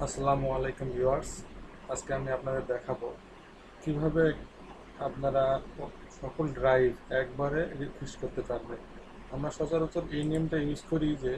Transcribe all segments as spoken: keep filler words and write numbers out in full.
আসসালামু আলাইকুম ভিউয়ার্স। আজকে আমি আপনাদের দেখাবো কিভাবে আপনারা সকল ড্রাইভ একবারে রিফ্রেশ করতে পারবেন। আমরা সচরাচর এই নিয়মটা ইউজ করি যে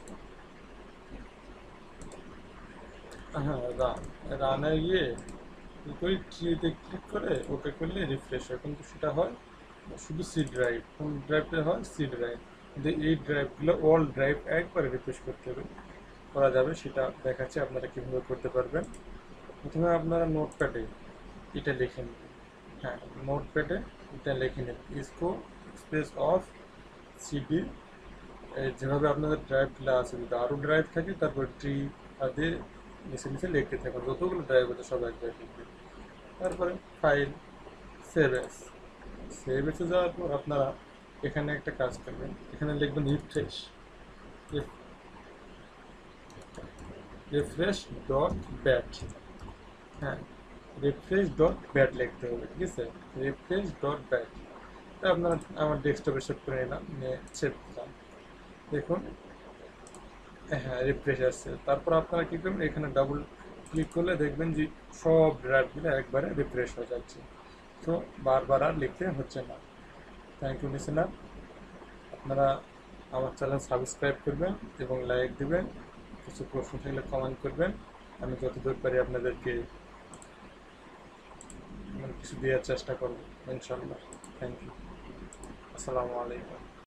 হ্যাঁ রান রানে গিয়ে কি করি, ট্রিতে ক্লিক করে ওকে করলে রিফ্রেশ হয়, কিন্তু সেটা হয় শুধু সি ড্রাইভ। কোন ড্রাইভটা হয়? C drive. কিন্তু এই ড্রাইভগুলো অল ড্রাইভ একবারে রিফ্রেশ করতে হবে, করা যাবে, সেটা দেখাচ্ছি আপনারা কীভাবে করতে পারবেন। প্রথমে আপনারা নোটপ্যাডে এটা লিখে নেবেন। হ্যাঁ, নোটপ্যাডে এটা লিখে নেবেন, ইসকো স্পেস অফ সিডি। যেভাবে আপনাদের ড্রাইভগুলো আছে, যদি আরও ড্রাইভ থাকে তারপর ট্রি আদি নিচে নিচে লিখতে থাকবেন, যতগুলো ড্রাইভ আছে সব এক জায়গায় লিখবেন। তারপরে ফাইল, সেভ এস। সেভ এসে যাওয়ার পর আপনারা এখানে একটা কাজ করবেন, এখানে লিখবেন রিফ্রেশ রিফ্রেশ ডট ব্যাট। হ্যাঁ, রিফ্রেশ ডট ব্যাট লিখতে হবে, ঠিক আছে? Refresh dot bat. তা আপনারা আমার ডেস্কটপে সেভ করে নিলাম, নিয়ে সেভ করলাম। দেখুন, হ্যাঁ রিফ্রেশ আসছে। তারপর আপনারা কী করবেন, এখানে ডাবল ক্লিক করলে দেখবেন যে সব ড্রাইভগুলো একবারে রিফ্রেশ হয়ে যাচ্ছে। তো বারবার আর লিখতে হচ্ছে না। Thank you listener. আপনারা আমার চ্যানেল সাবস্ক্রাইব করবেন এবং লাইক দেবেন। কিছু প্রশ্ন থাকলে কমেন্ট করবেন, আমি যতদূর পারি আপনাদেরকে মানে কিছু দেওয়ার চেষ্টা করবো ইনশাল্লাহ। Thank you. আসসালামু আলাইকুম।